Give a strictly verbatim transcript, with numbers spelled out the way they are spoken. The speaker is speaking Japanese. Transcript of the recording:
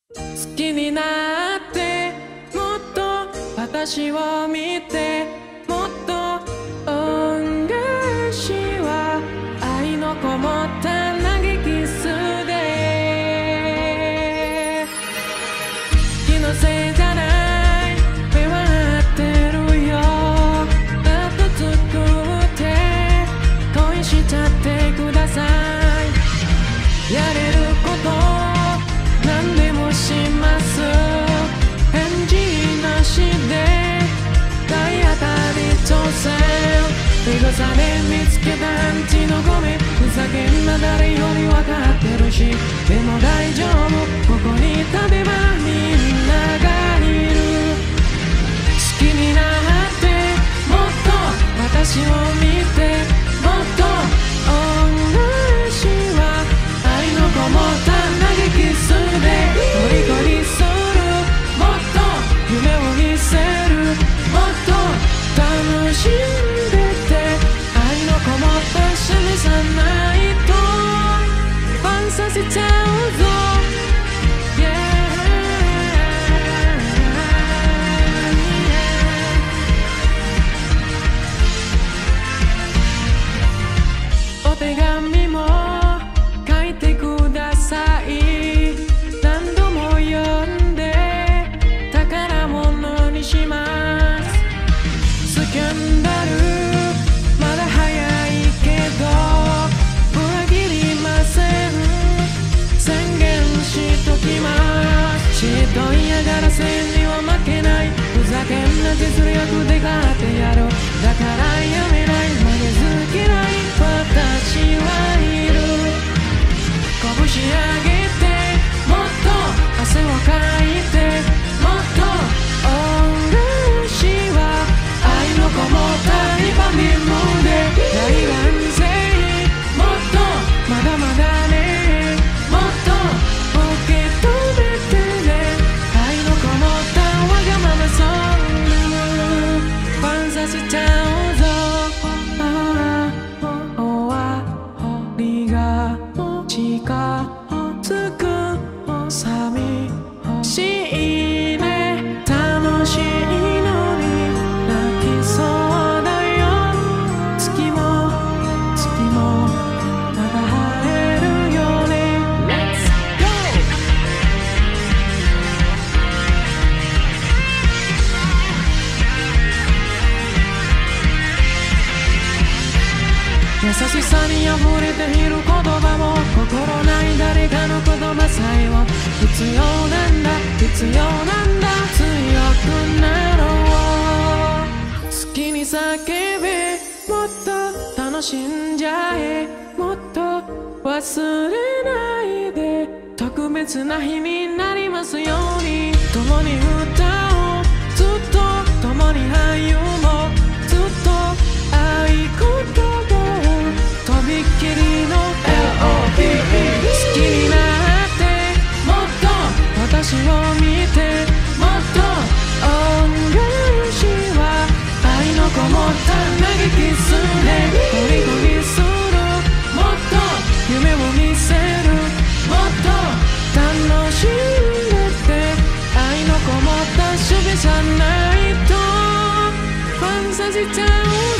好きになってもっと私を見てもっと恩返しは愛のこもった投げキスで気のせいじゃない目は合ってるよあと作って恋しちゃってくださいやれること何でもします返事なしで体当たり挑戦エゴサで見つけたアンチのゴミふざけんな誰より分かってるしでも大丈夫ここに立てばみんながいる好きになってもっと私を見てもっと恩返しは愛のこもった投げキスで虜にするもっと夢を見せるもっと楽しんでて愛のこもった仕草ないとファンさせちゃうぞ、yeahお手紙も書いてください何度も読んで宝物にしますスキャンダルまだ早いけど裏切りません宣言しときます嫉妬嫌がらせには負けないふざけんな実力で勝ってやろうだからやめない負けず嫌い私はいる拳上げてもっと汗をかいてもっと恩返しは愛のこもったリバビムで大安静もっとまだまだねもっと受け止めてね愛のこもったわがままソングファンさせちゃうぞ終わりが近づく寂しいね楽しいのに泣きそうだよ月も月もまだ晴れるよね Let's go 優しさに溢れている言葉も心ない誰かの言葉さえも必要なんだ必要なんだ強くなろう好きに叫べもっと楽しんじゃえもっと忘れないで特別な日になりますように共に歌おうずっと共に歩もうずっと合言葉とびっきりの エルオーピーイー 好きになってもっと私を見てもっと恩返しは愛のこもった投げキスで虜にするもっと夢を見せるもっと楽しんでて愛のこもった守備じゃないとファンさせちゃう